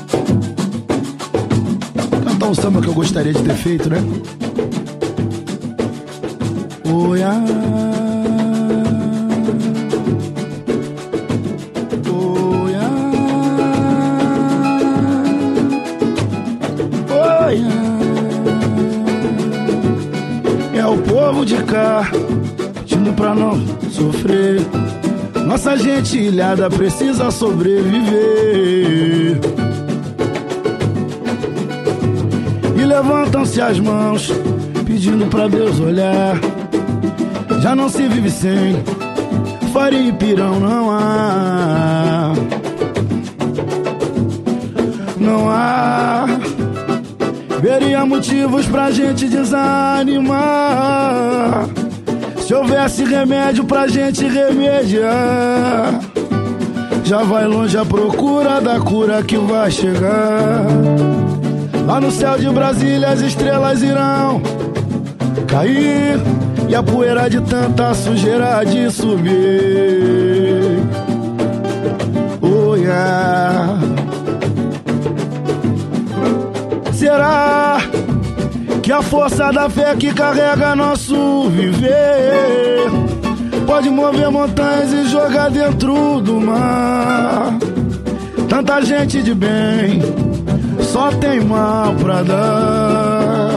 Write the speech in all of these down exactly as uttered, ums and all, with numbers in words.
Cantar um samba que eu gostaria de ter feito, né? Oi, ah, oi, ah, oi, ah. É o povo de cá pedindo pra não sofrer. Nossa gente ilhada precisa sobreviver. E levantam-se as mãos pedindo pra Deus olhar. Já não se vive sem farinha e pirão, não há. Não há. Veria motivos pra gente desanimar. Se houvesse remédio pra gente remediar. Já vai longe a procura da cura que vai chegar. Lá no céu de Brasília as estrelas irão cair e a poeira de tanta sujeira de subir. Oh, yeah. Será que a força da fé que carrega nosso viver pode mover montanhas e jogar dentro do mar? Tanta gente de bem só tem mal pra dar.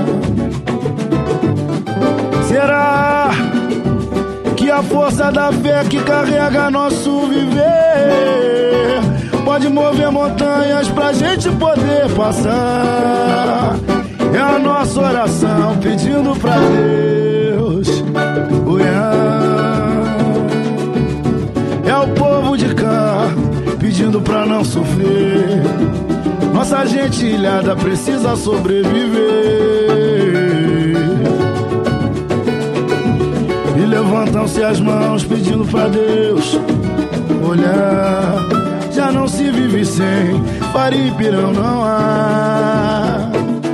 Será que a força da fé que carrega nosso viver pode mover montanhas pra gente poder passar? É a nossa oração pedindo pra Deus. Oh, yeah. É o povo de cá pedindo pra não sofrer. Nossa gente ilhada precisa sobreviver. E levantam-se as mãos pedindo pra Deus olhar. Já não se vive sem farinha e pirão, não há.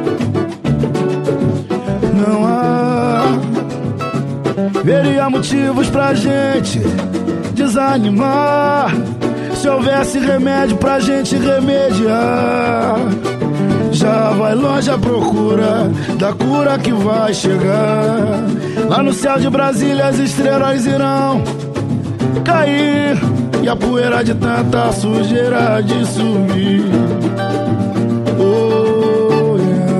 Não há. Veria motivos pra gente desanimar. Se houvesse remédio pra gente remediar. Já vai longe a procura da cura que vai chegar. Lá no céu de Brasília as estrelas irão cair e a poeira de tanta sujeira de sumir. Oh,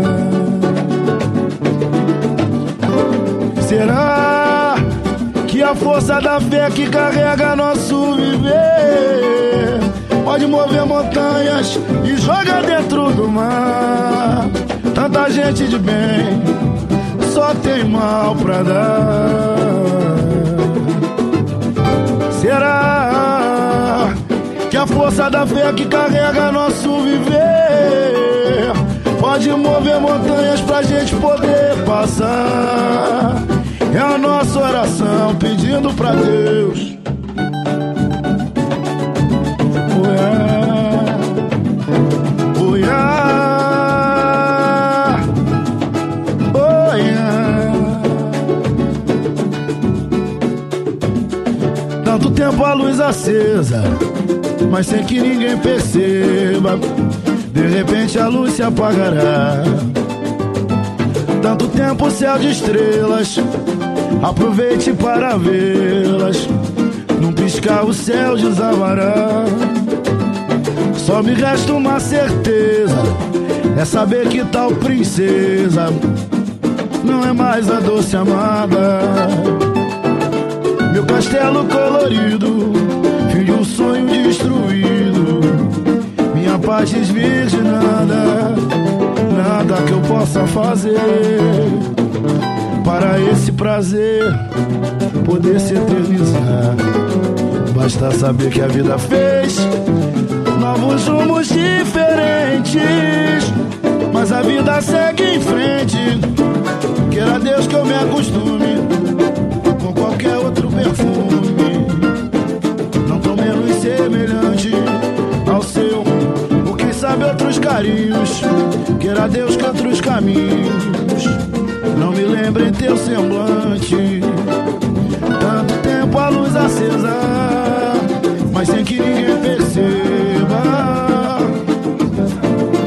yeah. Será que a força da fé que carrega nosso viver pode mover montanhas e jogar dentro do mar? Tanta gente de bem só tem mal pra dar. Será que a força da fé que carrega nosso viver pode mover montanhas pra gente poder passar? É a nossa oração pedindo pra Deus. Oh, yeah. Oh, yeah. Oh, yeah. Tanto tempo a luz acesa, mas sem que ninguém perceba, de repente a luz se apagará. Tanto tempo o céu de estrelas, aproveite para vê-las, num piscar o céu desabará. Só me resta uma certeza, é saber que tal princesa não é mais a doce amada. Meu castelo colorido, fim de um sonho destruído, minha paz desvirginada. Nada que eu possa fazer para esse prazer poder se eternizar. Basta saber que a vida fez novos rumos diferentes, mas a vida segue em frente. Queira Deus que eu me acostume com qualquer outro perfume, não tão menos semelhante ao seu, ou quem sabe outros carinhos. Queira Deus que outros caminhos não me lembrem teu semblante. Tanto tempo a luz acesa, mas sem que ninguém perceba.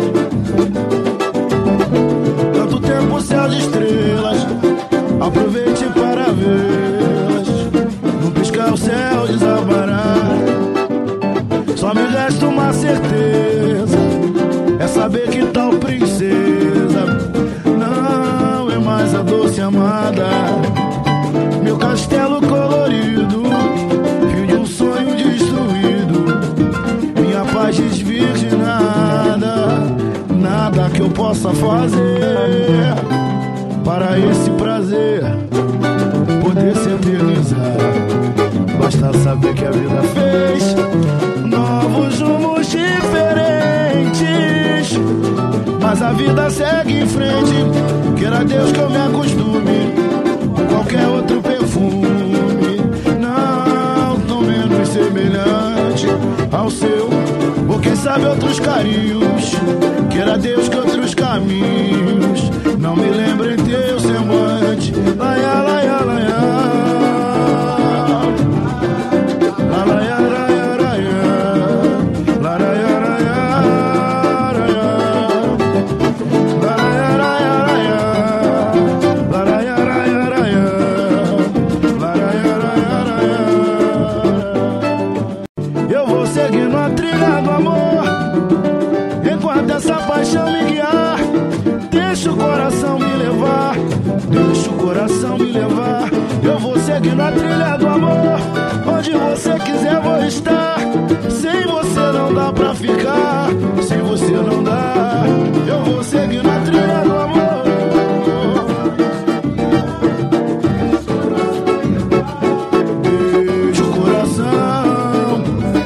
saber que tal princesa não é mais a doce amada. Meu castelo colorido, fio de um sonho destruído, minha paz desvirginada. Nada que eu possa fazer para esse prazer poder se eternizar. Basta saber que a vida fez novos rumos diferentes, mas a vida segue em frente. Queira Deus que eu me acostume com qualquer outro perfume, não tão menos semelhante ao seu, ou quem sabe outros carinhos. Queira Deus que outros caminhos não me lembrem teu semblante. Laia, laia, laia, la, laia, laia, laia, la, laia, laia, laia, la, laia, laia, laia, la, laia, laia, laia, la, laia, laia, laia. Eu vou seguindo a trilha do amor, enquanto essa paixão me guiar. Deixa o coração me levar, deixa o coração me levar. Eu vou seguindo a trilha do amor, onde você quiser vou estar. Sem você não dá pra ficar, sem você não dá. Eu vou seguindo a trilha do amor. Deixa o coração.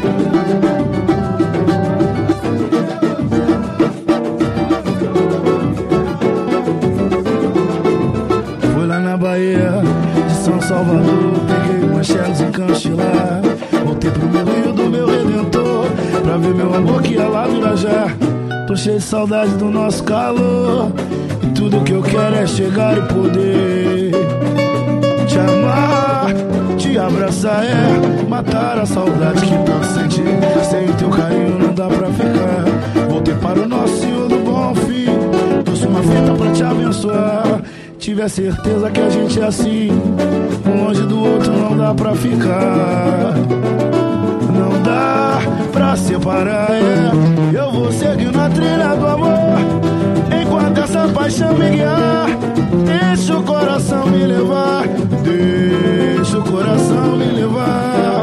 Fui lá na Bahia de São Salvador, peguei uma Shells em Canchilar. Voltei pro meu Rio do meu Redentor, pra ver meu amor que ia lá do Irajá. Tô cheio de saudade do nosso calor, e tudo que eu quero é chegar e poder te amar, te abraçar, é matar a saudade que tanto senti. Sem o teu carinho não dá pra ficar. Voltei para o nosso Senhor do Bom Fim, trouxe uma fita pra te abençoar. Tive a certeza que a gente é assim, um longe do outro não dá pra ficar. Não dá pra separar, é. Eu vou seguindo a trilha do amor, enquanto essa paixão me guiar. Deixa o coração me levar, deixa o coração me levar.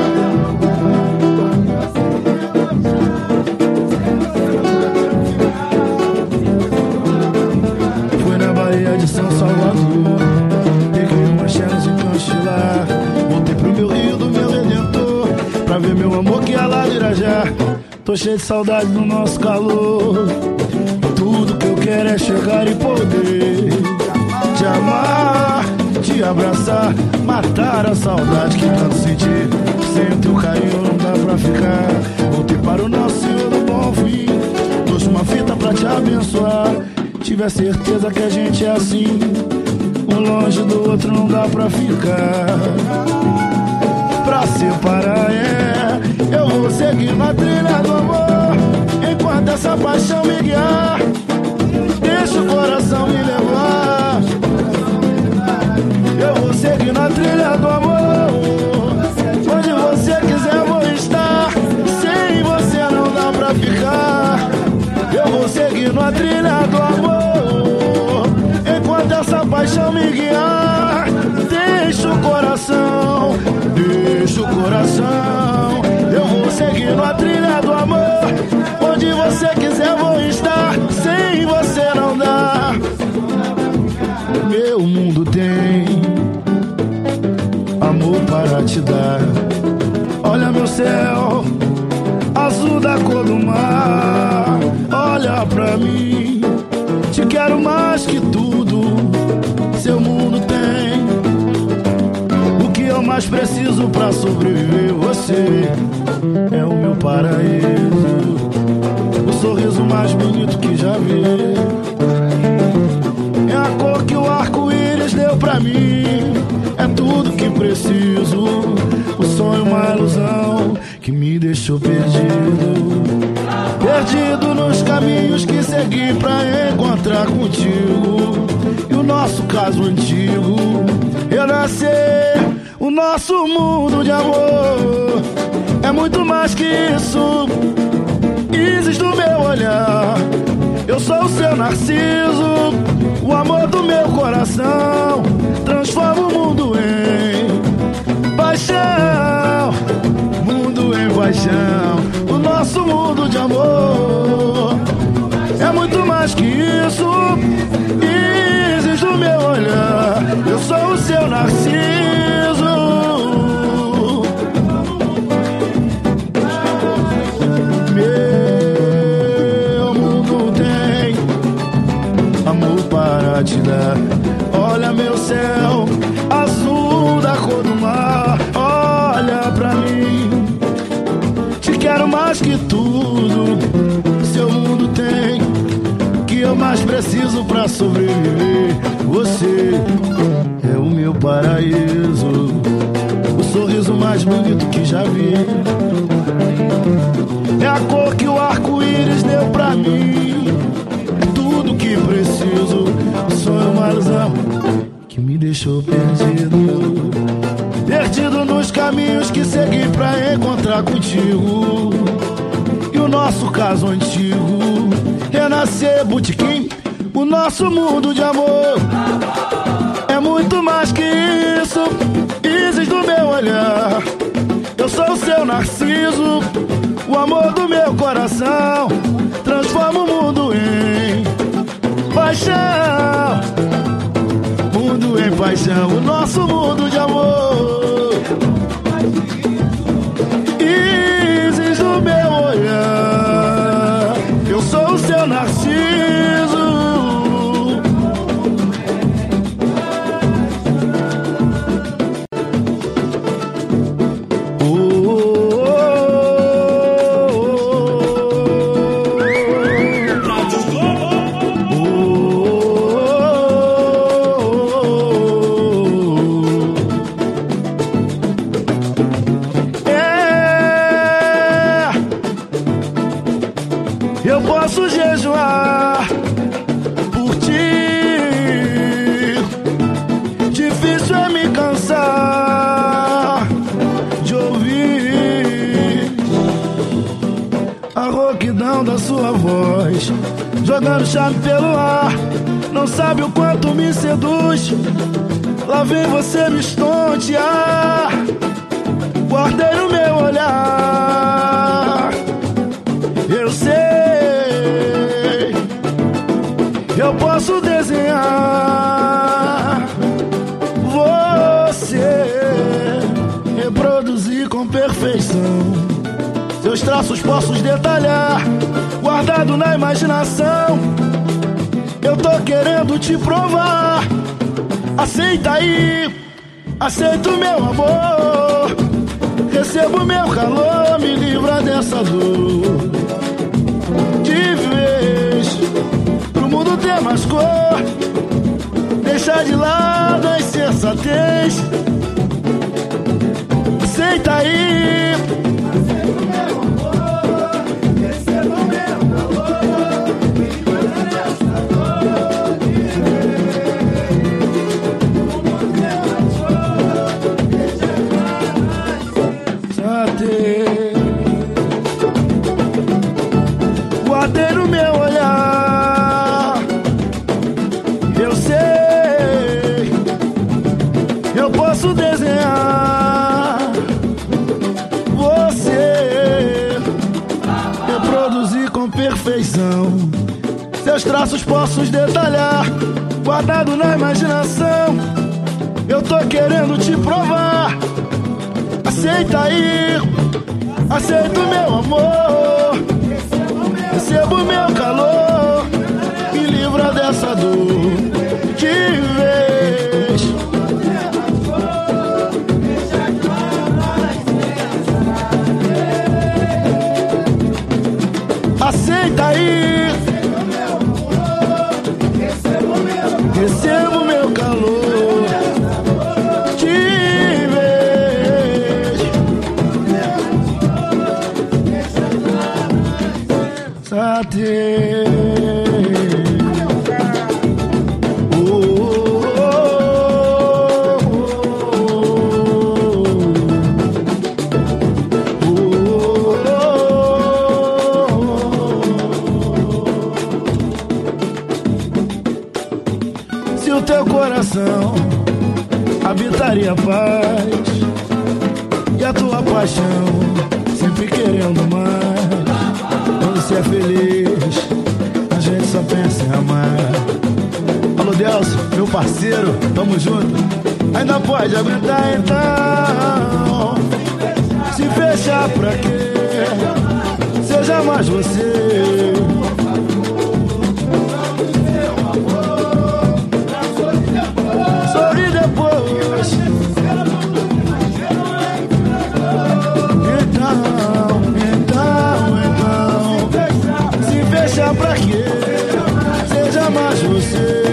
Fui na Bahia de São Salvador, peguei uma Shells em Canchilar. Voltei pro meu Rio do meu Redentor, pra ver meu amor que ia lá do Irajá. Tô cheio de saudade do nosso calor, tudo que eu quero é chegar e poder te amar, te abraçar, matar a saudade que tanto senti. Sem o teu carinho não dá pra ficar. Voltei para o nosso Senhor do Bom Fim, trouxe uma fita pra te abençoar. Tive a certeza que a gente é assim, um longe do outro não dá pra ficar. Pra separar, é. Eu vou seguir na trilha do amor, enquanto essa paixão me guiar. Deixa o coração me levar. Eu vou seguir na trilha do amor, onde você quiser vou estar. Sem você não dá pra ficar. Eu vou seguir na trilha do amor, enquanto essa paixão me guiar. Deixa o coração, deixa o coração. Eu vou seguir na trilha do amor, onde você quiser vou estar. Sem você não dá. Meu mundo tem amor para te dar. Olha meu céu, azul da cor do mar. Olha pra mim, te quero mais que tudo. Seu mundo tem o que eu mais preciso pra sobreviver. Você é o meu paraíso, o sorriso mais bonito que já vi. É a cor que o arco-íris deu pra mim. É tudo que preciso. O sonho, uma ilusão que me deixou perdido. Perdido nos caminhos que segui pra encontrar contigo. E o nosso caso antigo renascer. O nosso mundo de amor é muito mais que isso. Existe no meu olhar. narciso, o amor do meu coração. Transforma o mundo em paixão, mundo em paixão. O nosso mundo de amor é muito mais que isso. Isis do meu olhar, eu sou o seu narciso. Meu mundo tem amor para te dar. Olha meu céu, azul da cor do mar. Olha pra mim, te quero mais que tudo. Seu mundo tem o que eu mais preciso pra sobreviver. Você é o meu paraíso, o sorriso mais bonito que já vi. É a cor que o arco-íris deu pra mim. Tudo que preciso, o sonho mais amplo que me deixou perdido. Perdido nos caminhos que segui pra encontrar contigo. E o nosso caso antigo renascer, botequim. O nosso mundo de amor é muito mais que isso. Isis do meu olhar, eu sou o seu narciso, o amor do meu coração. Transforma o mundo em paixão, mundo em paixão. O nosso mundo de amor, Isis do meu olhar, eu sou o seu narciso. Eu posso jejuar por ti, difícil é me cansar de ouvir a rouquidão da sua voz, jogando chave pelo ar. Não sabe o quanto me seduz, lá vem você me estontear. Guardei no meu olhar, eu sei, eu posso desenhar você, reproduzir com perfeição. Seus traços posso detalhar, guardado na imaginação. Eu tô querendo te provar. Aceita aí, aceita o meu amor. Receba o meu calor, me livra dessa dor. De vez, pro mundo ter mais cor, deixar de lado a insensatez. Aceita aí, aceita o meu amor. Receba o meu calor, me livra dessa dor. De vez, pro mundo ter mais cor, deixar de lado a insensatez. Guardei no meu olhar, eu sei, eu posso desenhar você, reproduzir com perfeição. Seus traços posso detalhar, guardado na imaginação. Eu tô querendo te provar. Aceita aí, aceita o meu amor. Receba o meu calor, me livra dessa dor. De vez, aceita aí, receba o meu calor. De vez, Sate. teu coração habitaria a paz e a tua paixão sempre querendo mais. Quando você é feliz, a gente só pensa em amar. Alô, Delcio, meu parceiro, tamo junto. Ainda pode aguentar então. Se fechar pra quê? Seja mais você. Sorri depois. Então, então, então. Se fechar pra quê? Seja mais você.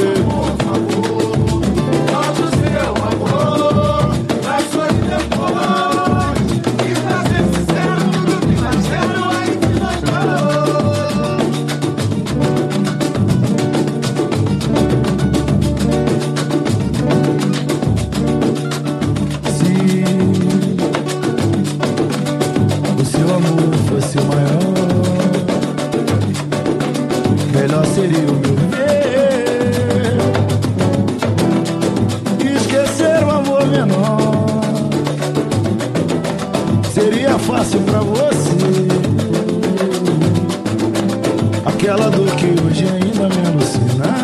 Melhor seria o meu ver. Esquecer o amor menor seria fácil pra você. Aquela dor que hoje ainda me alucina,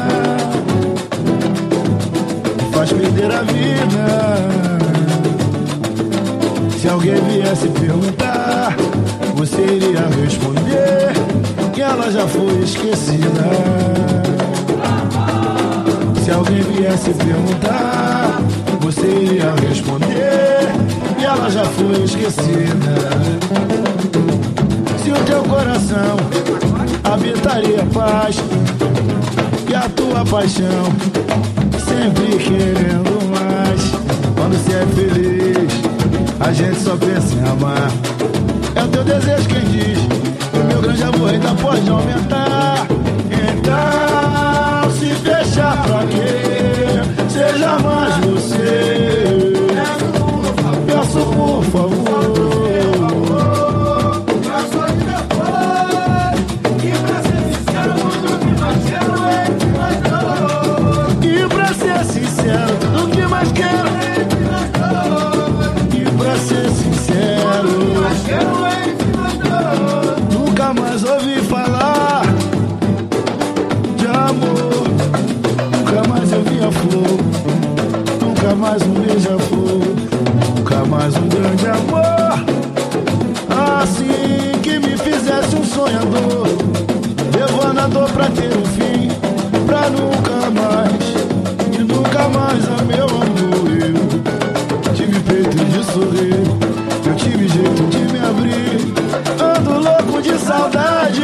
me faz perder a vida. Se alguém viesse perguntar, você iria responder que ela já foi esquecida. Se alguém viesse perguntar, você iria responder que ela já foi esquecida. Se o teu coração habitaria paz e a tua paixão sempre querendo mais. Quando você é feliz, a gente só pensa em amar. É o teu desejo quem diz, o meu grande amor ainda pode aumentar. Então, se fechar pra quê? Seja mais você. Peço por favor. E pra ser sincero, tudo que mais quero. E pra ser sincero, nunca mais ouvi falar de amor. Nunca mais eu vi a flor. Nunca mais um beija-flor. Nunca mais um grande amor assim que me fizesse um sonhador, levando a dor pra ter um fim, pra nunca mais. E nunca mais, a meu amor, eu tive peito de sorrir, eu tive jeito de me abrir. Ando louco de saudade,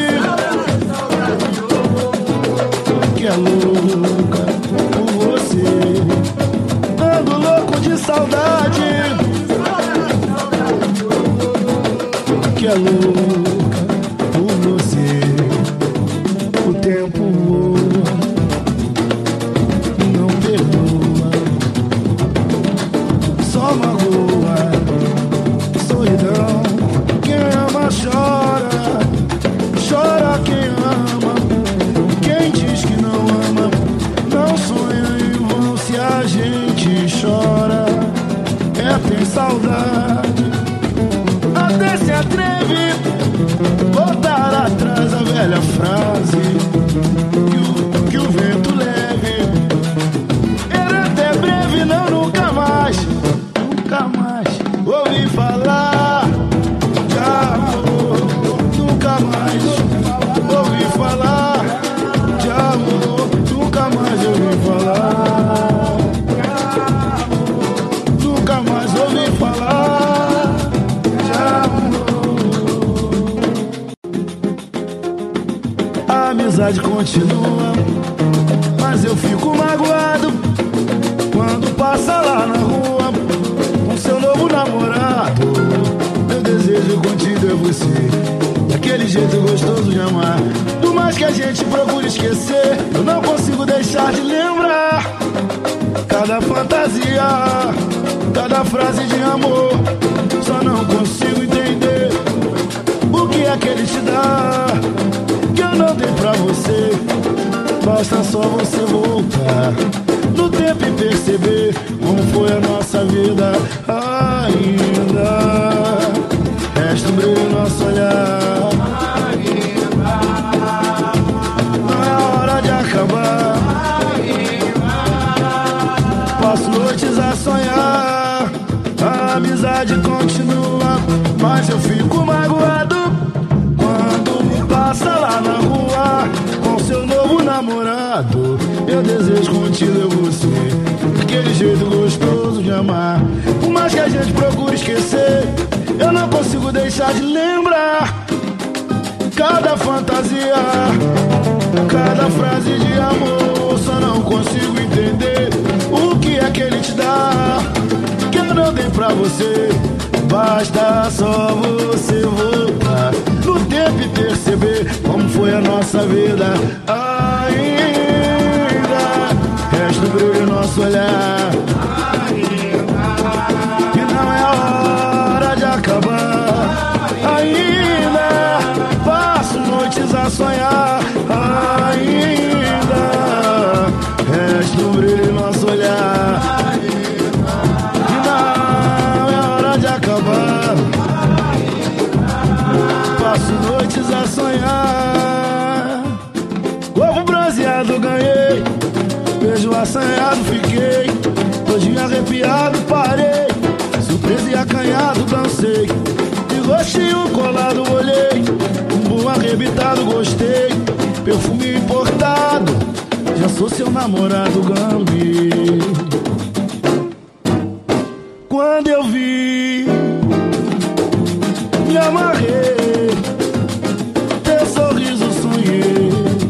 que é louca por você. Ando louco de saudade, que é louca por você. O tempo voa, não perdoa, só magoa. Solidão, quem ama chora, chora quem ama. Quem diz que não ama, não sonha em vão. Se a gente chora, é ter saudade. Até se atreve botar atrás a velha frase que o, que o vento leve. Era até breve, não, nunca mais, nunca mais ouvi falar de amor. Nunca mais ouvi falar de amor. Nunca mais ouvi falar. Nunca mais ouvi falar de amor. A amizade continua, mas eu fico magoado quando passa lá na rua com seu novo namorado. Meu desejo contigo é você, daquele jeito gostoso de amar. Por mais que a gente procure esquecer, eu não consigo deixar de lembrar cada fantasia, cada frase de amor. Só não consigo entender o que é que ele te dá, que eu não dei pra você. Basta só você voltar no tempo e perceber como foi a nossa vida. Ainda resta um brilho em nosso olhar. Não é hora de acabar. Passo noites a sonhar, a amizade continua, mas eu fico magoado quando me passa lá na rua com seu novo namorado. Eu desejo contigo eu você, aquele jeito gostoso de amar. Por mais que a gente procure esquecer, eu não consigo deixar de lembrar cada fantasia, cada frase de amor. Só não consigo entender o que é que ele te dá que eu não dei pra você. Basta só você voltar no tempo e perceber como foi a nossa vida. Ainda resta um brilho em nosso olhar. E não é hora de acabar. Ainda passo noites a sonhar. Ainda resta um brilho em nosso olhar. Passo noites a sonhar. Ovo bronzeado ganhei, beijo assanhado fiquei, todinho arrepiado parei, surpreso e acanhado dancei, de rostinho colado olhei, bumbum arrebitado gostei, perfume importado, já sou seu namorado Gambi. Quando eu vi, me amarrei, teu sorriso sonhei.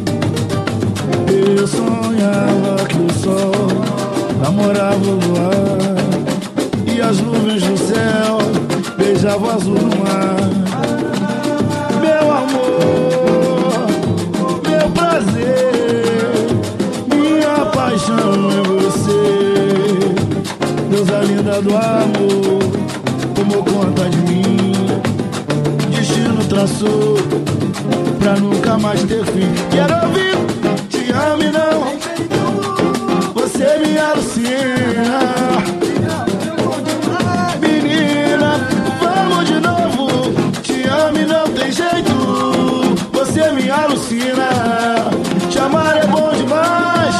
Eu sonhava que o sol namorava o luar e as nuvens do céu beijavam o azul do mar. Meu amor, meu prazer, minha paixão é você. Deusa linda do amor tomou conta de mim, destino traçou pra nunca mais ter fim. Quero ouvir, te amo e não, você me alucina. Menina, vamos de novo, te amo e não tem jeito, você me alucina. Te amar é bom demais.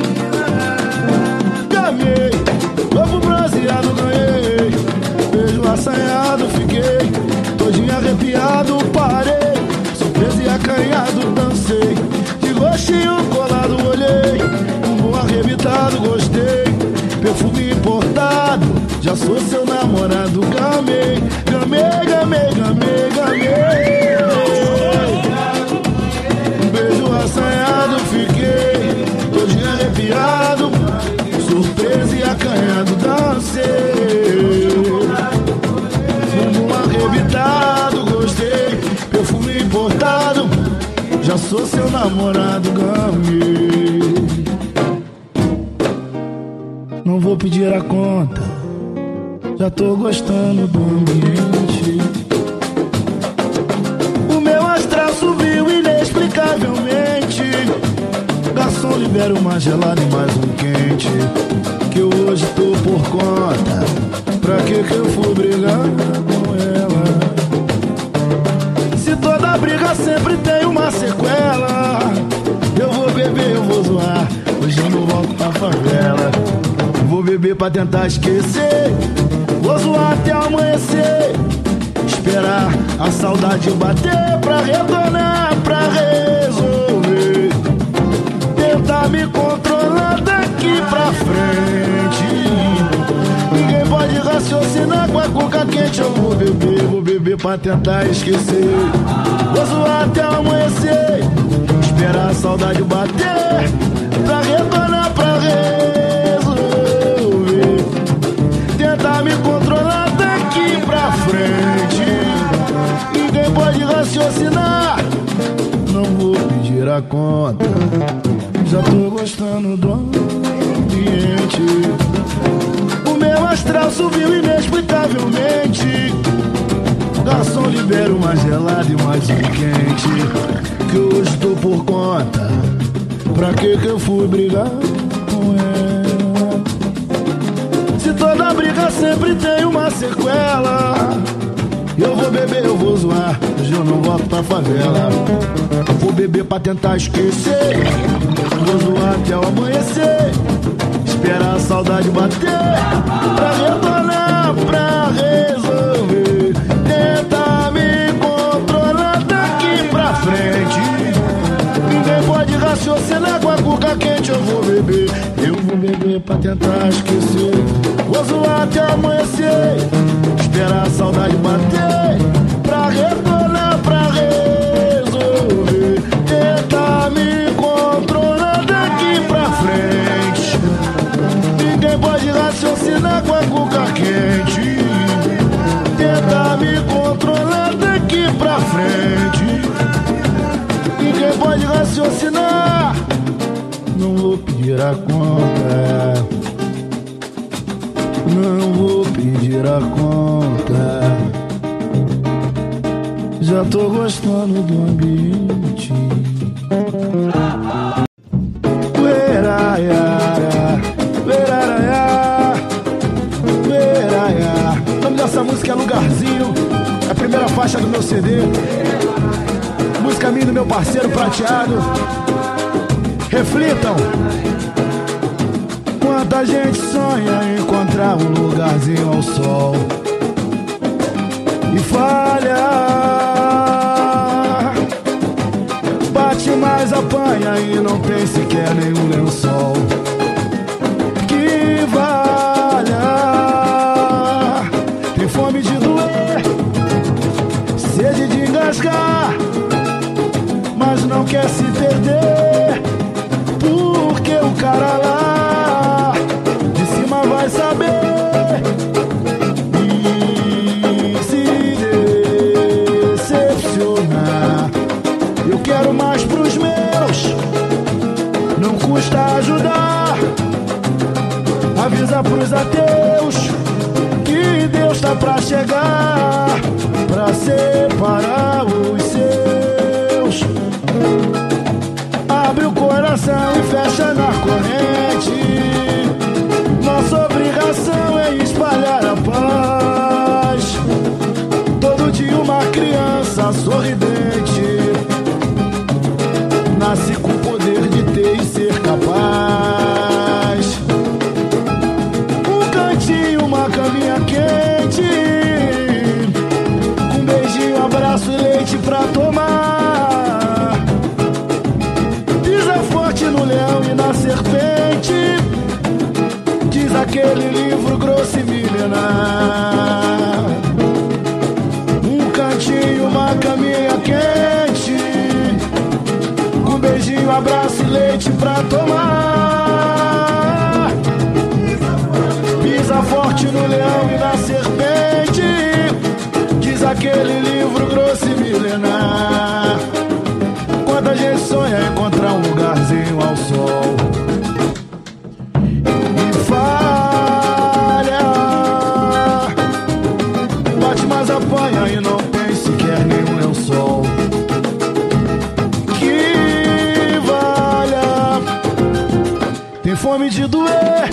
Gamei, ovo bronzeado ganhei, beijo assanhado fiquei, todinho arrepiado parei, surpreso e acanhado dancei, de gostinho colado olhei, bumbum arrebitado gostei, perfume importado, já sou seu namorado. Gamei, gamei, gamei, gamei, gamei. Um beijo assanhado fiquei, todinho arrepiado, surpreso e acanhado dancei, bumbum arrebitado gostei, perfume importado, já sou seu namorado Gambi. Não vou pedir a conta, já tô gostando do ambiente. O meu astral subiu inexplicavelmente. Garçom, libera uma gelada e mais um quente, que eu hoje tô por conta. Pra que que eu fui brigar com ela? Se toda briga sempre tem uma sequela. Eu vou beber, eu vou zoar, hoje eu não volto pra favela. Vou beber pra tentar esquecer, vou zoar até amanhecer, esperar a saudade bater pra retornar, pra resolver, tentar me controlar daqui pra frente. Ninguém pode raciocinar com a cuca quente. Eu vou beber, vou beber pra tentar esquecer, vou zoar até amanhecer, esperar a saudade bater pra retornar, pra resolver, tentar me controlar daqui pra frente. Ninguém pode raciocinar, não vou pedir a conta, já tô gostando do ambiente. O meu astral subiu inexplicavelmente. Garçom, libera uma gelada e mais um quente, que hoje tô por conta. Pra que que eu fui brigar com ela? toda briga sempre tem uma sequela. Eu vou beber, eu vou zoar, hoje eu não volto pra favela. Vou beber pra tentar esquecer, vou zoar até o amanhecer, esperar a saudade bater, pra retornar, pra resolver. Tenta me controlar daqui pra frente. Ninguém pode raciocinar com a cuca quente. Eu vou beber, eu vou beber pra tentar esquecer, vou zoar até o amanhecer, esperar a saudade bater, pra retornar, pra resolver. Tenta me controlar daqui pra frente. Ninguém pode raciocinar com a cuca quente. Tenta me controlar daqui pra frente. Ninguém pode raciocinar. Não vou pedir a conta, não vou pedir a conta. Já tô gostando do ambiente. Ueraiara, ueraiara, ueraiara. O nome dessa música é Lugarzinho, é a primeira faixa do meu C D. Música minha do meu parceiro Prateado. Reflitam. Quanta gente sonha em encontrar um lugarzinho ao sol e falha, bate mais apanha e não tem sequer nenhum lençol que valha. Tem fome de doer, sede de engasgar, mas não quer se perder, porque o cara lá de cima vai saber e se decepcionar. Eu quero mais pros meus, não custa ajudar. Avisa pros ateus que Deus tá pra chegar, pra separar os seus. Abre o coração e fecha na corrente. Nossa obrigação é espalhar a paz. Todo dia uma criança sorridente nasce com o poder de ter e ser capaz. Um cantinho, uma caminha quente, com beijinho, abraço e leite pra tomar. Pisa forte no leão e na serpente, diz aquele livro grosso e milenar. Um cantinho, uma caminha quente, com beijinho, abraço e leite pra tomar. Pisa forte no leão e na serpente, diz aquele livro grosso e milenar. Quanta gente sonha em encontrar um lugarzinho ao sol e falha, bate mais apanha e não tem sequer nenhum lençol que valha. Tem fome de doer,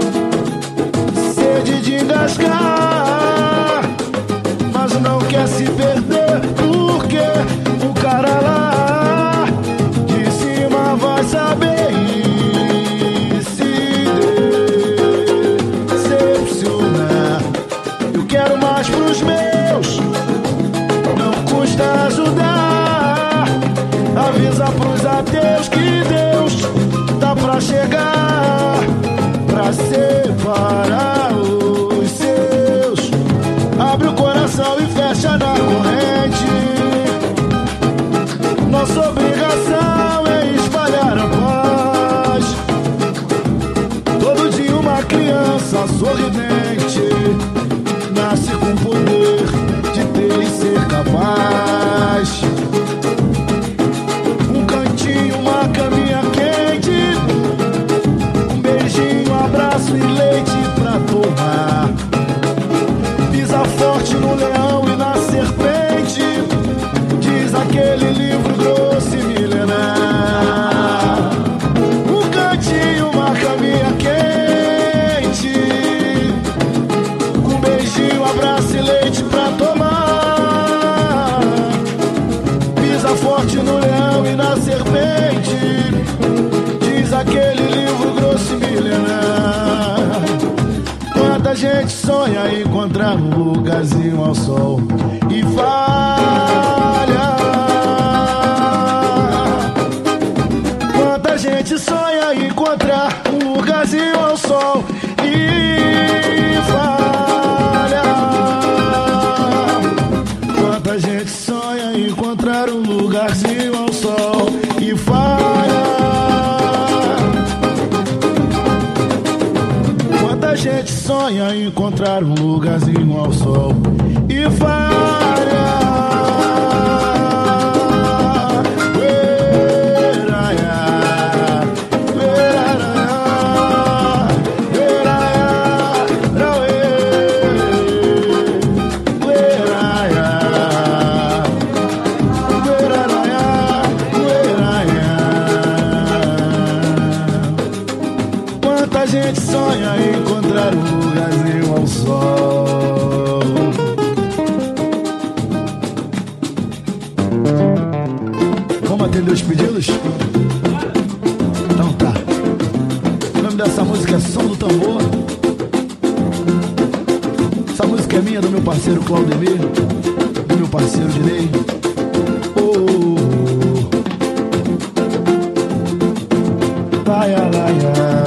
sede de engasgar, mas não quer se perder, porque o cara lá de cima vai saber e se decepcionar. Eu quero mais pros meus, não custa ajudar. Avisa pros ateus que Deus tá pra chegar, pra separar os seus. Abre o coração e fecha na corrente. Nossa obrigação é espalhar a paz. Todo dia uma criança sorridente nasce com o poder de ter e ser capaz. Um cantinho, uma caminha quente, um beijinho, um abraço e leite pra tomar. Pisa forte no leão e na serpente, diz aquele livro grosso e ao sol e falha. Quanta gente sonha em encontrar um lugarzinho ao sol e falha. Quanta gente sonha em encontrar um lugarzinho ao sol e falha. Quanta gente sonha em encontrar um lugarzinho ao sol e falha. Quanta gente sonha em encontrar um lugarzinho ao sol. Vamos atender os pedidos? Então tá. O nome dessa música é Som do Tambor. Essa música é minha, do meu parceiro Claudemir, do meu parceiro Dinei. Oh, laia, laia.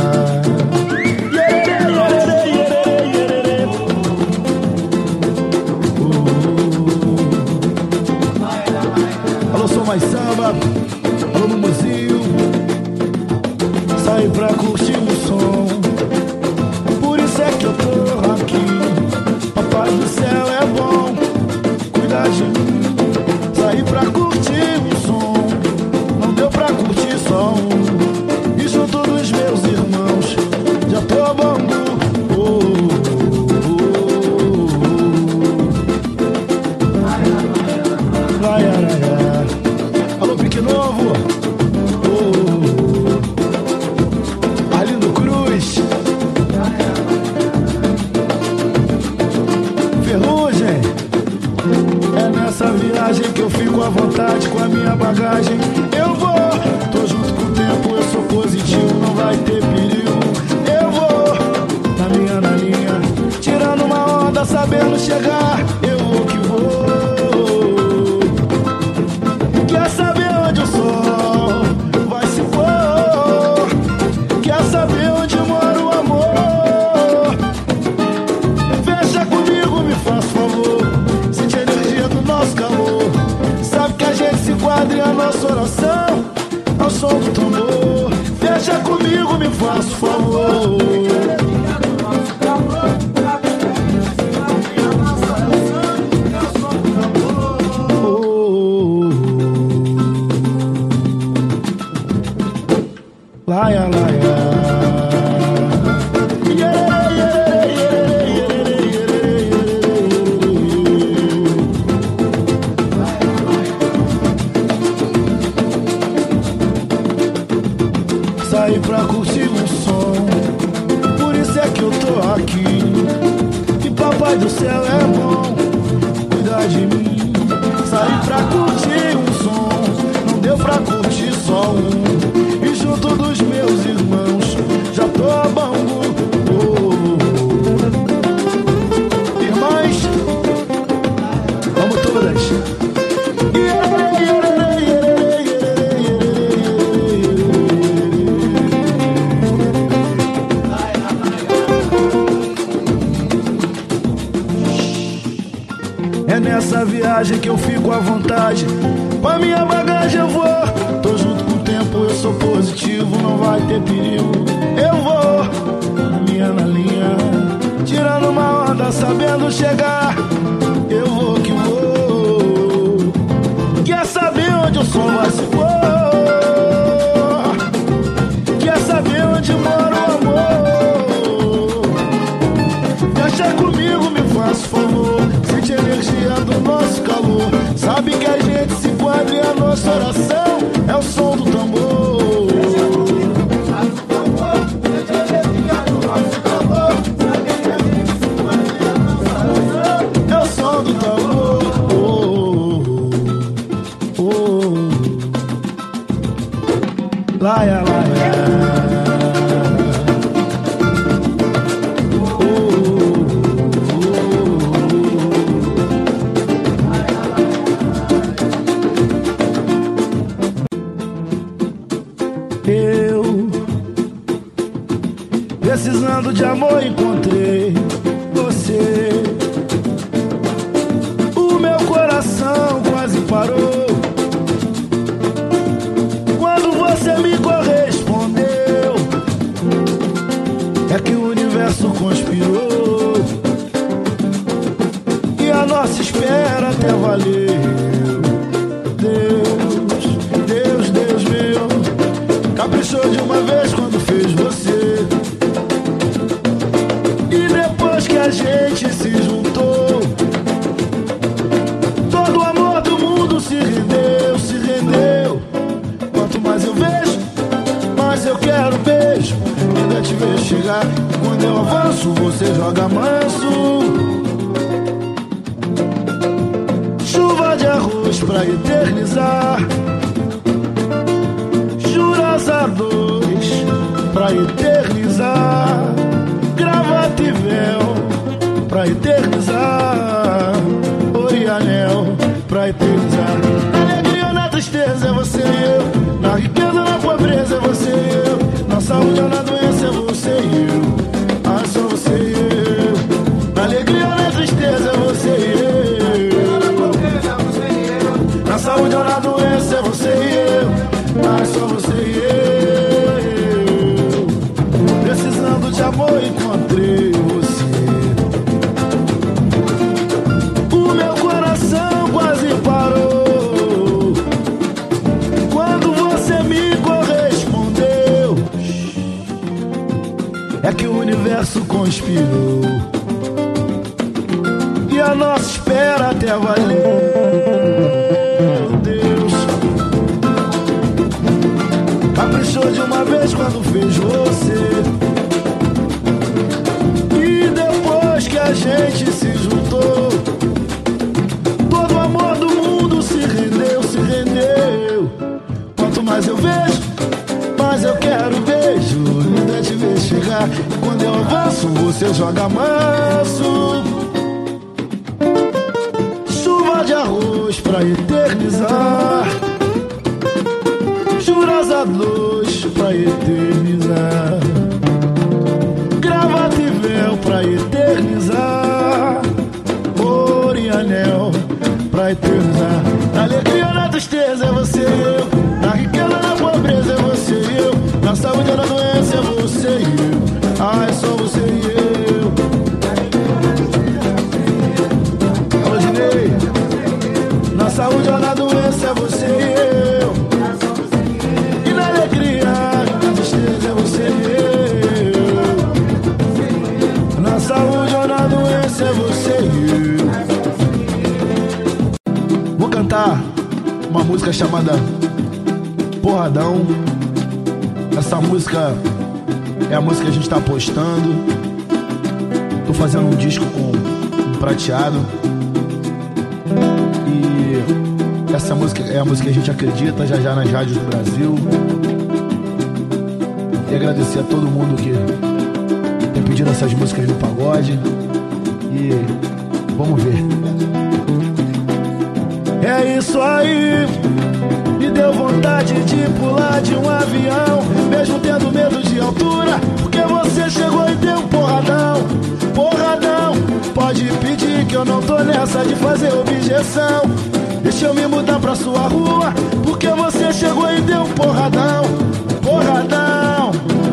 Mais samba, alô Mumuzinho, saí pra curtir o som, por isso é que eu tô aqui. Papai do céu é bom, cuida de mim. Saí pra curtir o som, não deu pra curtir só um, e junto dos meus irmãos já tô bambu. Novo, oh, Arlindo Cruz, Ferrugem. É nessa viagem que eu fico à vontade com a minha bagagem. Eu vou, tô junto com o tempo, eu sou positivo, não vai ter perigo. Eu vou, na minha, na linha, tirando uma onda, sabendo chegar. Eu vou que vou. Quer saber onde o sol vai se pôr? Quer saber onde mora o amor? Fecha comigo, me faz favor. Sente a energia do nosso calor. Sabe que a gente se enquadra e a nossa oração ao som do tambor. Fecha comigo, me faz favor. Laia, laia. Yeah, yeah, yeah, yeah, yeah. Saí pra curtir um som, por isso é que eu tô aqui. E papai do céu é bom, cuida de mim. Saí pra curtir um som, não deu pra curtir só um, e junto dos meus irmãos já tô bambu. Oh, irmãs, vamos todas. É nessa viagem que eu fico à vontade, com a minha bagagem eu vou. Tô junto com o tempo, eu sou positivo, não vai ter perigo. Eu vou, na minha, na linha, tirando uma onda, sabendo chegar. Eu vou que vou. Quer saber onde o sol vai se pôr? Quer saber onde mora o amor? Deixa comigo, me faz favor. Sente a energia do nosso calor. Sabe que a gente se enquadra e a nossa oração é o som do tambor. É o som do tambor. Oh, oh, oh. Laia, laia. Eu, precisando de amor, encontrei você. O meu coração quase parou quando você me correspondeu. É que o universo conspirou e a nossa espera até valeu. Deus, Deus, Deus meu, caprichou de uma vez quando fez você. E depois que a gente se juntou, todo o amor do mundo se rendeu, se rendeu. Quanto mais eu vejo, mais eu quero beijo. Ainda te vejo chegar, quando eu avanço você joga manso. Chuva de arroz pra eternizar, juras a dois pra eternizar, gravata e véu pra eternizar, ouro e anel pra eternizar. Na alegria ou na tristeza é você e eu, na riqueza ou na pobreza é você e eu, na saúde ou na doença é você e eu, ah, só você e eu. Na alegria ou na tristeza é você e eu, na saúde ou na doença é você e eu, ah, só você e eu. Precisando de amor encontrei você. O meu coração quase parou quando você me correspondeu. É que o universo conspirou e a nossa espera até valeu. Deus caprichou de uma vez quando fez você. E depois que a gente se juntou, todo o amor do mundo se rendeu, se rendeu. Quanto mais eu vejo, mais eu quero beijo. Ainda te ver chegar, quando eu avanço você joga manso. Chuva de arroz pra eternizar, juras a dois pra eternizar, gravata e véu pra eternizar, ouro e anel pra eternizar. Na alegria ou na tristeza é você e eu, na riqueza ou na pobreza é você e eu, na saúde ou na doença é você e eu, ah, é só você e eu. Alô, Dinei. Na saúde ou na doença é você e eu, e na alegria, na tristeza é você e eu, na saúde ou na doença é você e eu. Vou cantar uma música chamada Porradão. Essa música é a música que a gente tá apostando. Tô fazendo um disco com um prateado. E essa música é a música que a gente acredita já já nas rádios do Brasil. E agradecer a todo mundo que tem pedido essas músicas no pagode. E vamos ver. É isso aí, me deu vontade de pular de um avião, mesmo tendo medo de altura, porque você chegou e deu um porradão. Porradão, pode pedir que eu não tô nessa de fazer objeção. Deixa eu me mudar pra sua rua, porque você chegou e deu um porradão. Porradão.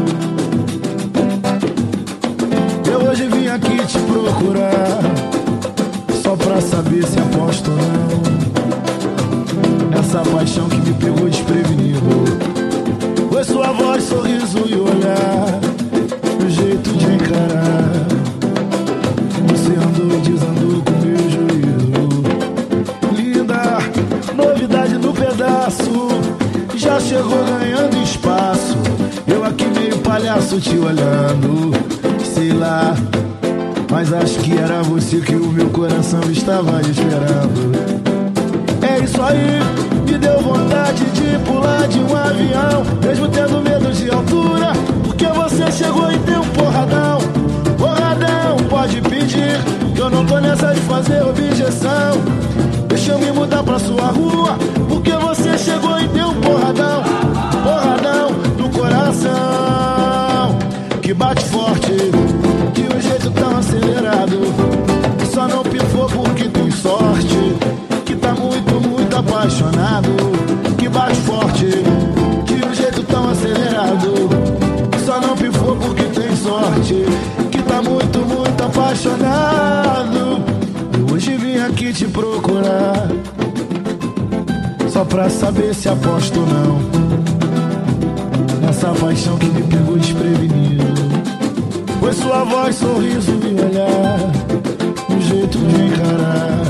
Eu hoje vim aqui te procurar, só pra saber se aposto ou não. Essa paixão que me pegou desprevenido, foi sua voz, sorriso e olhar, o jeito de encarar. Você andou, desandou com meu juízo. Linda, novidade no pedaço, já chegou ganhando espaço. Eu aqui meio palhaço te olhando, sei lá, mas acho que era você que o meu coração estava esperando. É isso aí, me deu vontade de pular de um avião, mesmo tendo medo de altura, porque você chegou e deu um porradão. Porradão, pode pedir que eu não tô nessa de fazer objeção. Deixa eu me mudar pra sua rua, porque você chegou e deu um porradão. Porradão, no só pra saber se aposto ou não nessa paixão que me pegou desprevenido. Foi sua voz, sorriso e olhar, um jeito de encarar.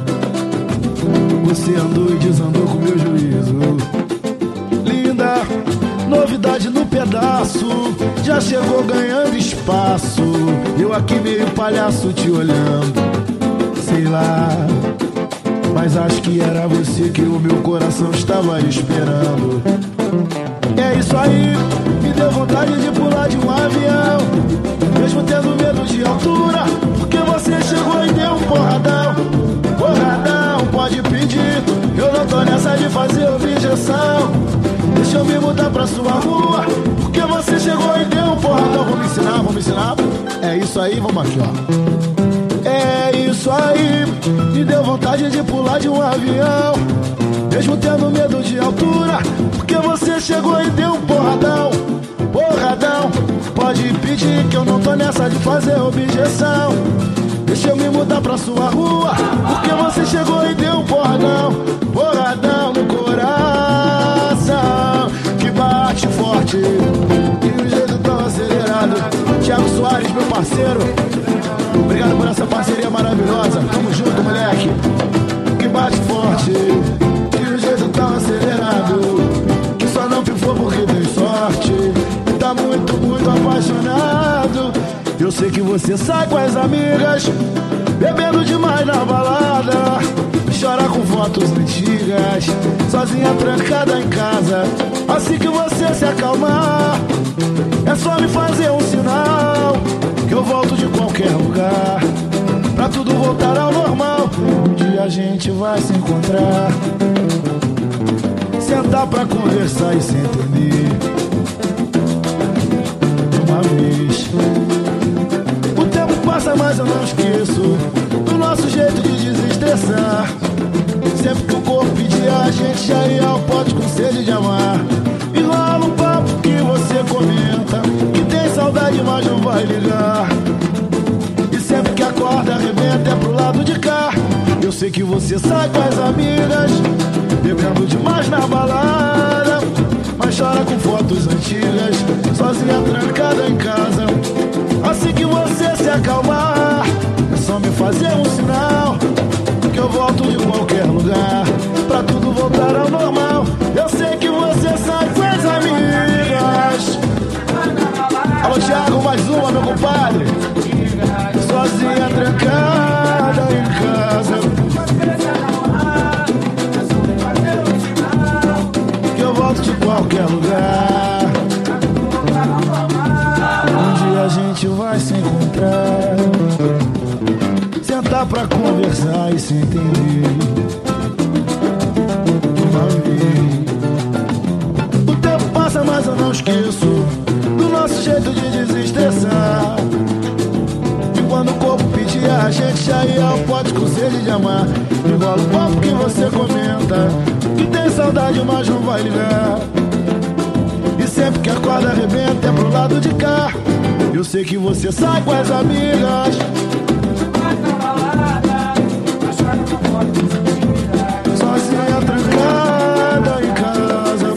Você andou e desandou com meu juízo. Linda, novidade no pedaço, já chegou ganhando espaço. Eu aqui meio palhaço te olhando, sei lá, mas acho que era você que o meu coração estava esperando. É isso aí, me deu vontade de pular de um avião, mesmo tendo medo de altura, porque você chegou e deu um porradão. Porradão, pode pedir, eu não tô nessa de fazer objeção. Deixa eu me mudar pra sua rua, porque você chegou e deu um porradão. Vamos me ensinar, vamos me ensinar. É isso aí, vamos aqui, ó. É isso aí, me deu vontade de pular de um avião, mesmo tendo medo de altura, porque você chegou e deu um porradão. Porradão, pode pedir que eu não tô nessa de fazer objeção. Deixa eu me mudar pra sua rua, porque você chegou e deu um porradão. Porradão no coração, que bate forte e um jeito tão acelerado. Thiago Soares, meu parceiro, obrigado por essa parceria maravilhosa. Tamo junto, moleque. Que bate forte e um jeito tão acelerado, que só não pifou porque tem sorte. E tá muito, muito apaixonado. Eu sei que você sai com as amigas, bebendo demais na balada, chora com fotos antigas, sozinha trancada em casa. Assim que você se acalmar, é só me fazer um sinal, que eu volto de qualquer lugar, pra tudo voltar ao normal. Um dia a gente vai se encontrar, sentar pra conversar e se entender de uma vez. O tempo passa, mas eu não esqueço do nosso jeito de desestressar. Sempre que o corpo pedia, a gente já ia ao pote com sede de amar. E rola um papo que você comenta, que tem saudade, mas não vai ligar. E sempre que acorda, arrebenta é pro lado de cá. Eu sei que você sai com as amigas, bebendo demais na balada, mas chora com fotos antigas, sozinha trancada em casa. Assim que você se acalmar, é só me fazer um sinal, que eu volto de qualquer lugar, pra tudo voltar ao normal. Eu sei que você sai com as amigas. Alô, Thiago, mais uma, meu compadre. Sozinha trancada em casa, que eu volto de qualquer lugar. Um dia a gente vai se encontrar, sentar pra conversar e se entender uma vez. O tempo passa, mas eu não esqueço do nosso jeito de desestressar. E quando o corpo pedia, a gente já ia ao pote com sede de amar. Igual o papo que você comenta, que tem saudade, mas não vai ligar. E sempre que acorda, arrebenta é pro lado de cá. Eu sei que você sai com as amigas, sozinha trancada em casa.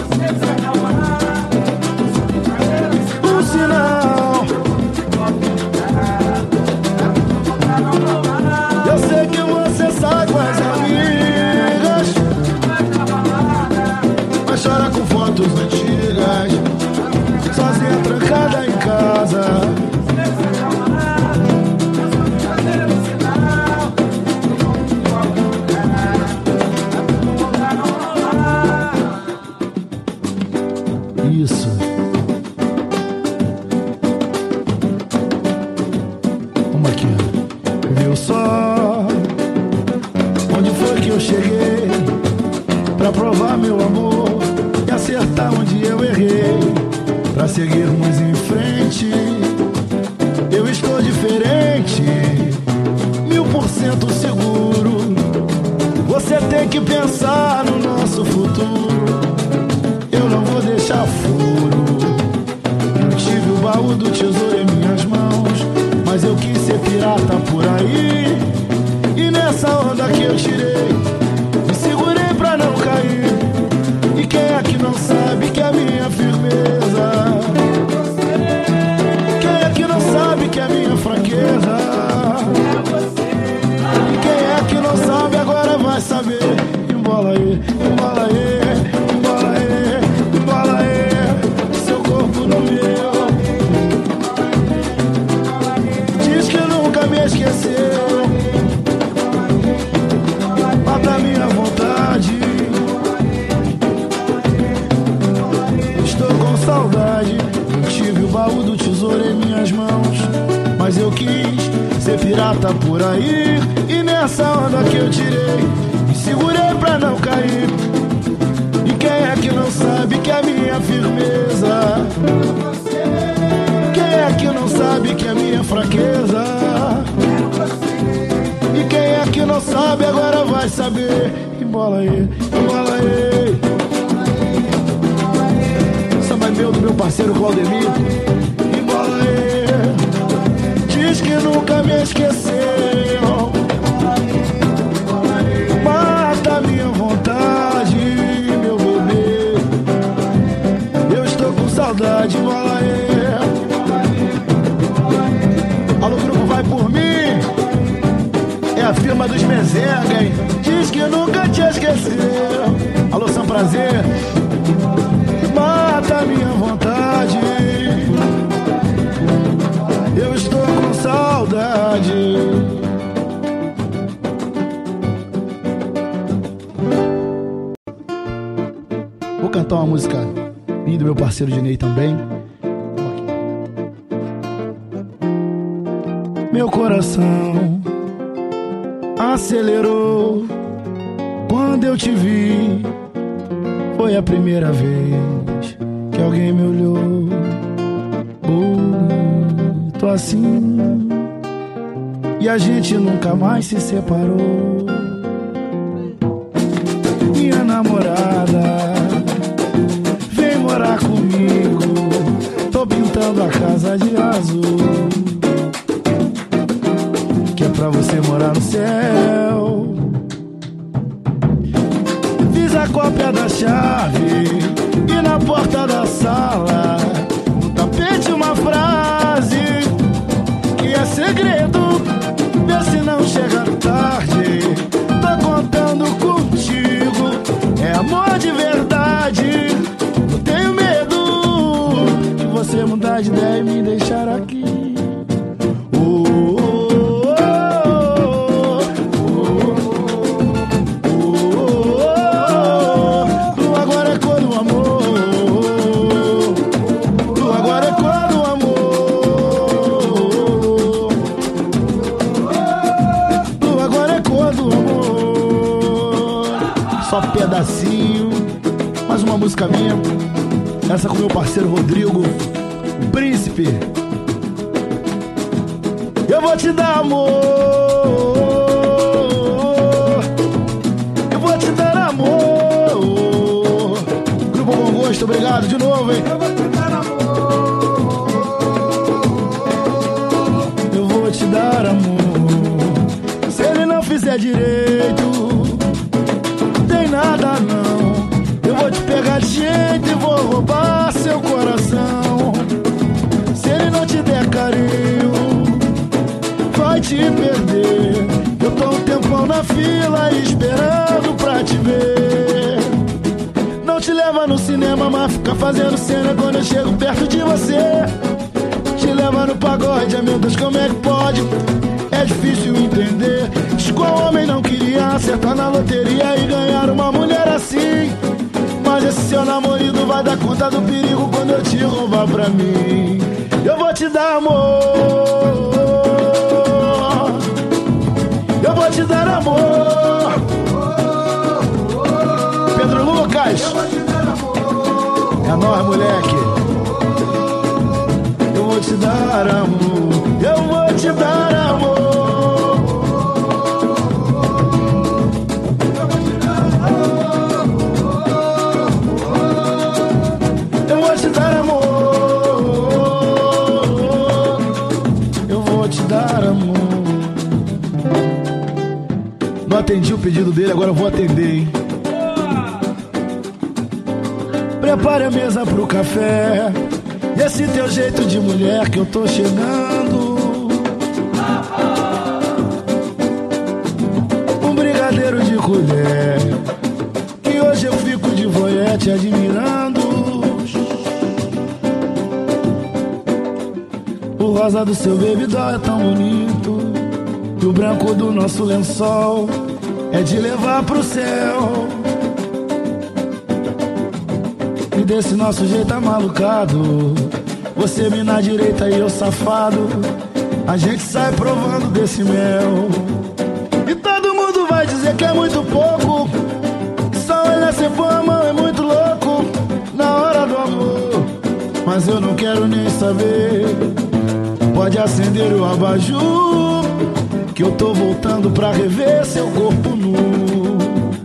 Um sinal, eu sei que você sai com as amigas, mas chora com fotos antigas, sozinha trancada em casa. Isso. Vamos aqui, viu só onde foi que eu cheguei pra provar meu amor e acertar onde eu errei, pra seguirmos em frente. Eu estou diferente, mil por cento seguro. Você tem que pensar no nosso futuro. Eu não vou deixar furo. Eu tive o baú do tesouro em minhas mãos, mas eu quis ser pirata por aí. E nessa onda que eu tirei, me segurei pra não cair. vontade. Eu tive o baú do tesouro em minhas mãos, mas eu quis ser pirata por aí. E nessa onda que eu tirei, me segurei pra não cair. E quem é que não sabe que a minha firmeza? Quem é que não sabe que a minha fraqueza? E quem é que não sabe agora vai saber. Embola aí, embola aí. Samba meu do meu parceiro Claudemir. Embola aí. Diz que nunca me esqueceu. Mata a minha vontade, meu bebê. Eu estou com saudade, embola aí. Alô, grupo Vai Por Mim. É a firma dos Mezenga, hein? Diz que nunca te esqueceu. Alô, São Prazer. Mata a minha vontade. Eu estou com saudade. Vou cantar uma música minha do meu parceiro Dinei também. Meu coração acelerou quando eu te vi. Foi a primeira vez que alguém me olhou bonito assim. E a gente nunca mais se separou. Minha namorada, vem morar comigo. Tô pintando a casa de azul, que é pra você morar no céu. Fiz a cópia da chave e na porta da sala, no tapete uma frase que é segredo. Vê se não chega tarde. Tô contando contigo, é amor de verdade. Eu tenho medo de você mudar de ideia e me deixar aqui. Pedacinho, mais uma música minha, essa com meu parceiro Rodrigo, o Príncipe. Eu vou te dar amor, eu vou te dar amor. Grupo Bom Gosto, obrigado de novo, hein? Eu vou te dar amor, eu vou te dar amor. Se ele não fizer direito, nada não, eu vou te pegar de jeito e vou roubar seu coração. Se ele não te der carinho, vai te perder. Eu tô um tempão na fila esperando pra te ver. Não te leva no cinema, mas fica fazendo cena quando eu chego perto de você. Te leva no pagode, meu Deus, como é que pode? É difícil entender. Diz qual homem não queria acertar na loteria e ganhar uma mulher assim. Mas esse seu namorado vai dar conta do perigo quando eu te roubar pra mim. Eu vou te dar amor, eu vou te dar amor. Pedro Lucas, é nóis, moleque. Eu vou te dar amor, eu vou te dar amor. Não atendi o pedido dele, agora eu vou atender, hein? Prepare a mesa pro café. E esse teu jeito de mulher que eu tô chegando. Um brigadeiro de colher, que hoje eu fico de voyeur te admirando. O rosa do seu baby doll é tão bonito, e o branco do nosso lençol é de levar pro céu. E desse nosso jeito amalucado, você me na direita e eu safado, a gente sai provando desse mel. E todo mundo vai dizer que é muito pouco, que só olhar sem pôr a mão é muito louco na hora do amor. Mas eu não quero nem saber, pode acender o abajur, que eu tô voltando pra rever seu corpo nu.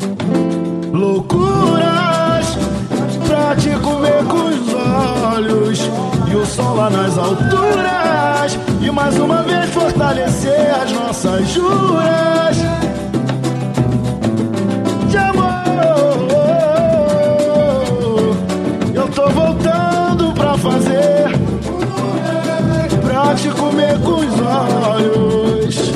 Loucuras pra te comer com os olhos e o sol lá nas alturas, e mais uma vez fortalecer as nossas juras de amor. Eu tô voltando pra fazer, pra te comer com os olhos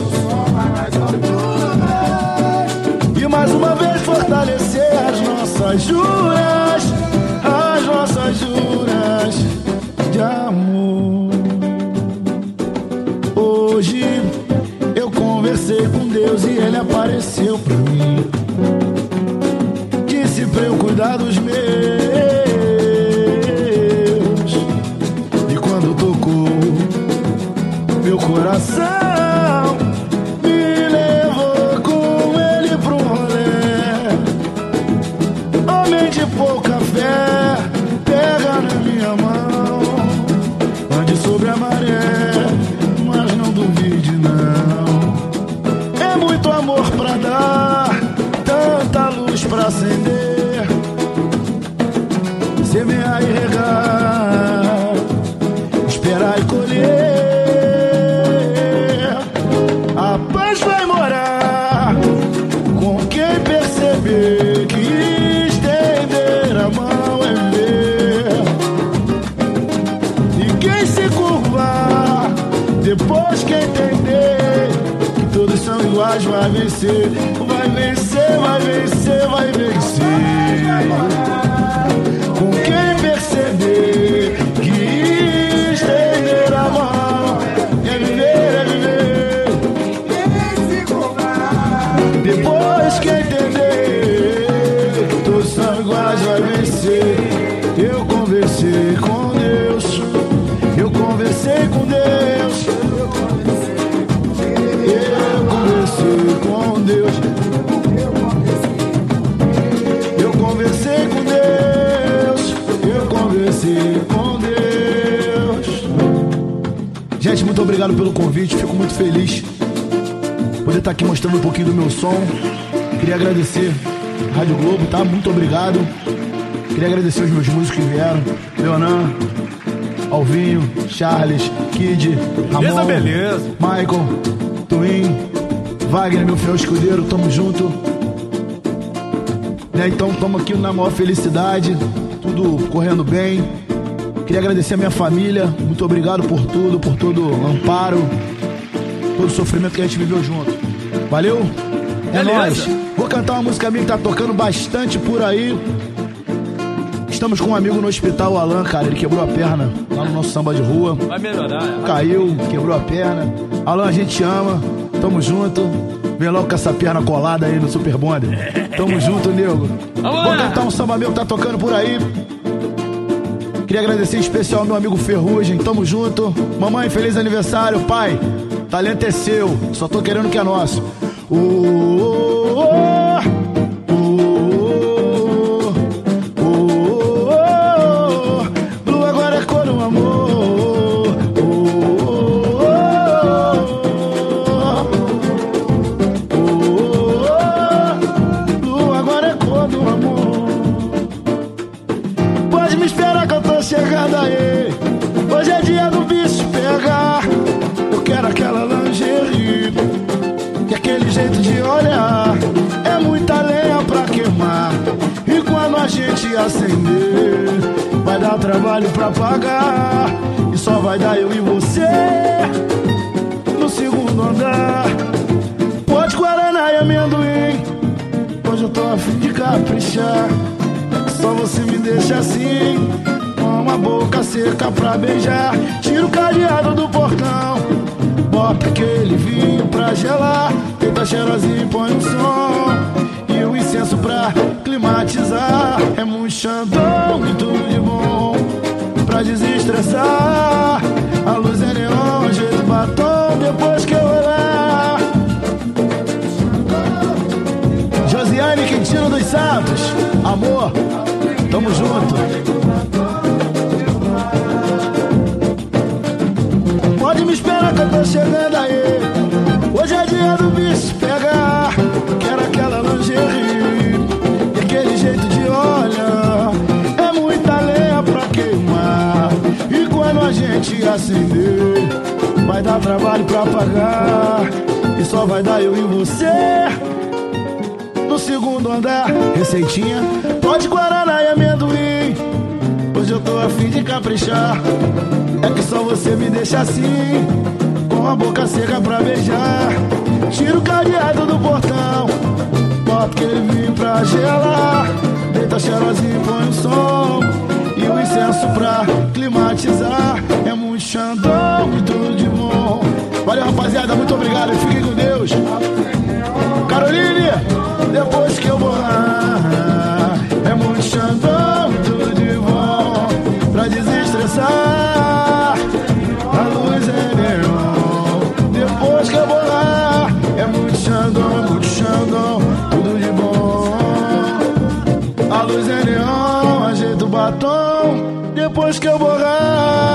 e mais uma vez fortalecer as nossas juras, as nossas juras de amor. Hoje eu conversei com Deus e Ele apareceu pra mim, disse pra eu cuidar dos meus, e quando tocou meu coração, me levou com Ele pro rolê. Homem de pouca fé, pega na minha mão, ande sobre a maré, mas não duvide não. É muito amor pra dar, tanta luz pra acender, semear e regar, esperar e colher. A paz vai morar com quem perceber que estender a mão é ver, e quem se curvar depois que entender que todos são iguais vai vencer, vai vencer, vai vencer, vai vencer. Com quem perceber que estender a mão é viver, é viver. Depois que entender que todos são iguais vai vencer. Eu conversei com Deus, eu conversei com Deus, eu conversei com Deus, eu conversei com Deus, eu conversei com Deus. Gente, muito obrigado pelo convite, fico muito feliz poder estar aqui mostrando um pouquinho do meu som. Queria agradecer a Rádio Globo, tá? Muito obrigado. Queria agradecer os meus músicos que vieram, Leonan, Alvinho, Charles, Kid, Ramon, beleza. Michael, Twin, Wagner, meu fiel escudeiro, tamo junto. Né, então estamos aqui na maior felicidade, tudo correndo bem. Queria agradecer a minha família, muito obrigado por tudo, por todo o amparo, todo o sofrimento que a gente viveu junto. Valeu? É nóis. Vou cantar uma música minha que tá tocando bastante por aí. Estamos com um amigo no hospital, o Alan, cara, ele quebrou a perna lá no nosso samba de rua. Vai melhorar, é? Caiu, quebrou a perna. Alan, a gente te ama, tamo junto. Vem logo com essa perna colada aí no Super Bonde. Tamo junto, nego. Vou cantar um samba meu que tá tocando por aí. Queria agradecer em especial ao meu amigo Ferrugem, tamo junto. Mamãe, feliz aniversário, pai. Talento é seu, só tô querendo o que é nosso. Oh, oh, oh, oh, oh, oh. Blue agora é cor do amor. Oh, oh, oh, oh. Blue agora é cor do amor. Pode me esperar que eu tô chegando aí. Hoje é dia do bicho pegar. Eu quero aquela lingerie e aquele jeito de olhar. É muita lenha pra queimar, e quando a gente acender vai dar trabalho pra pagar, e só vai dar eu e você no segundo andar. Pode guaraná e amendoim, hoje eu tô a fim de caprichar. Só você me deixa assim, com uma boca seca pra beijar. Tira o cadeado do portão, bota aquele vinho pra gelar, deita cheirosinho e põe um som, e o incenso pra climar. climatizar. É muito Xandão e tudo de bom pra desestressar. A luz é neon, jeito batom depois que eu olhar. Josiane Quintino dos Santos, amor, tamo junto. Pode me esperar que eu tô chegando aí. Hoje é dia do bicho pegar. Quero aquela lingerie e aquele jeito de olhar. É muita lenha pra queimar. E quando a gente acender, vai dar trabalho pra pagar. E só vai dar eu e você no segundo andar. Receitinha, pode guaraná e amendoim. Hoje eu tô a fim de caprichar. É que só você me deixa assim, com a boca seca pra beijar. Tira o cadeado do portão, bota aquele vinho pra gelar. Deita cheirosinho, põe o som e o incenso pra climatizar. É muito Xandão e tudo de bom. Valeu, rapaziada, muito obrigado, fiquem com Deus. Caroline, depois que eu borrar. É muito Xandão e tudo de bom pra desestressar. A luz é neon, depois que eu borrar. É muito Xandão, é muito Xandão, tudo de bom. A luz é neon, ajeita o batom depois que eu borrar.